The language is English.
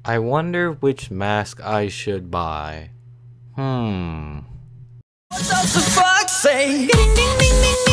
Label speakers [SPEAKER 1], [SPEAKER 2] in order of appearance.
[SPEAKER 1] I wonder which mask I should buy.
[SPEAKER 2] What does the fuck say?